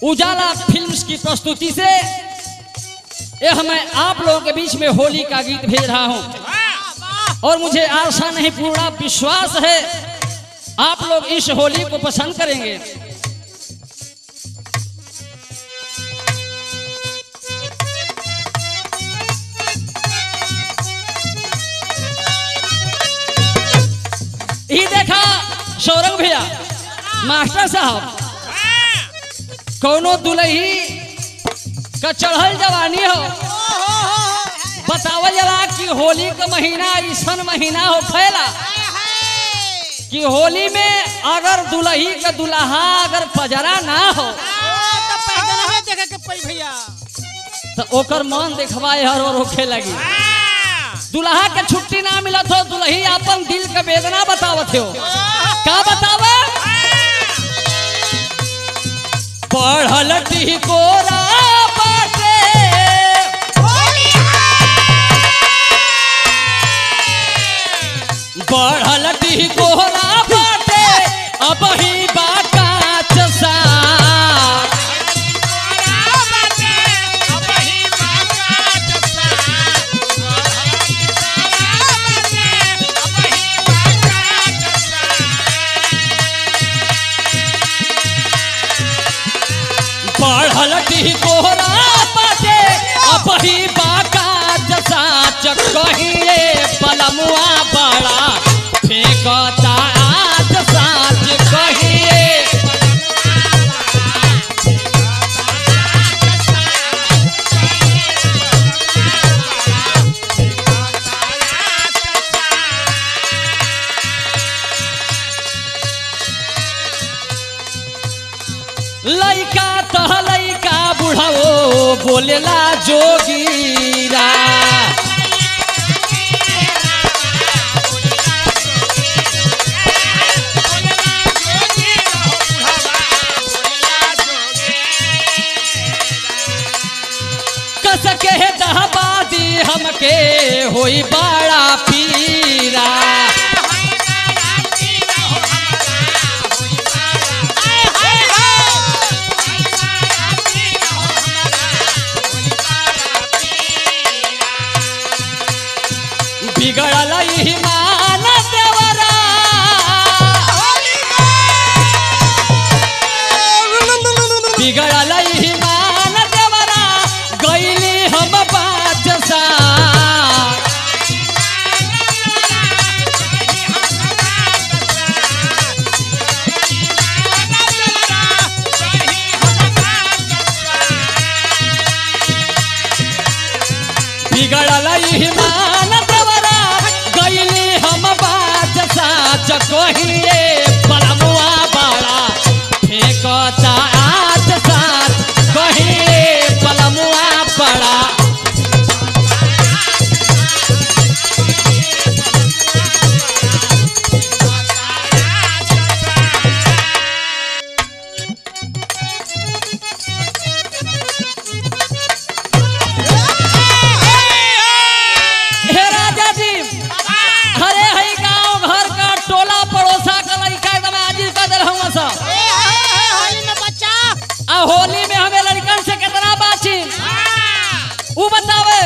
उजाला फिल्म्स की प्रस्तुति से यह मैं आप लोगों के बीच में होली का गीत भेज रहा हूं और मुझे आशा नहीं पूरा विश्वास है आप लोग इस होली को पसंद करेंगे। ये देखा सौरभ भैया मास्टर साहब कौनो दुल्ही का चढ़ल जवानी हो बतावल जला कि होली का महीना ऐसा महीना हो फैला कि होली में अगर दुल्ही का दुल्हा अगर पजरा ना हो तो ओकर मन देखवाए हर और होखे लगी। दुल्हा के छुट्टी ना मिलत हो दुल्ही अपन दिल का वेदना बतावत हो का बतावे पढ़ल टिकोरा बाटे बढ़ल टिकोरा बाटे अब ही बाकाच सा बढ़ल टिकोरा बाटे अब ही बाकाच सा कहिए पलमुआ बड़ा फेंकता आज साच कहिए लइका तह लइका बुढ़ाओ बोलेला जोगीरा के दहबादी हमके होई बड़ा पीरा बिगड़ल ईमान देवरा बिगड़ल ईमान देवरा गईली हम बादशाह बिगड़ल ईमान देवरा गईली हम बादशाह कहिए पलमुआ बड़ा फेंकता आज साथ कहिए पलमुआ बड़ा होली में हमें लड़कन से कितना बाची वो बतावे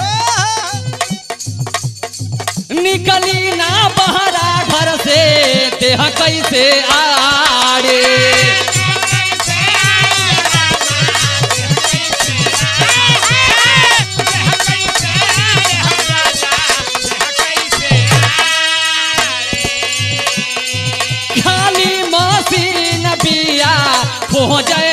निकली ना बहरा घर से देह कैसे आड़े खाली मसीन बिया हो जाए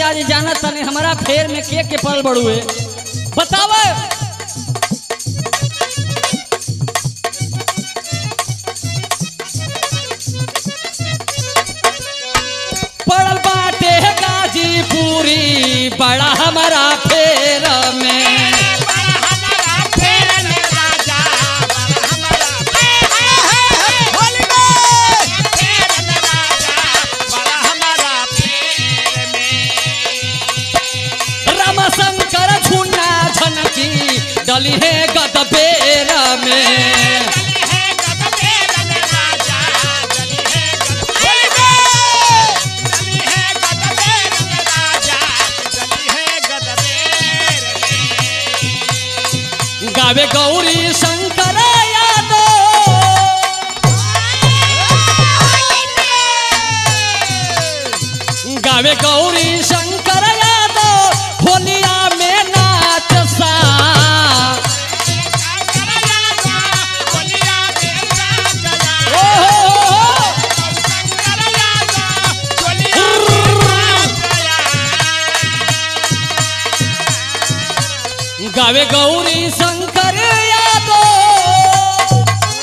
आज जानत तने हमारा फेर में के पल बड़ुए बतावे। पड़ल बाटे गाजीपुरी बड़ा हमारा फेर में, डली है गदबेर में, गावे गौरी शंकर यादव, गावे गौरी शंकर यादव होलिया में नाच सा। गावे गौरी शंकर यादव,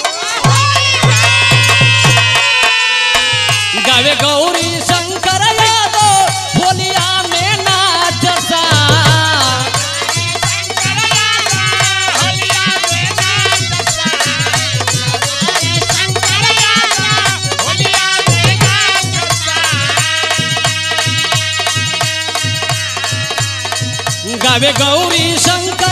गावे गौरी शंकर यादव होलिया में नाच सा। गावे गौरी शंकर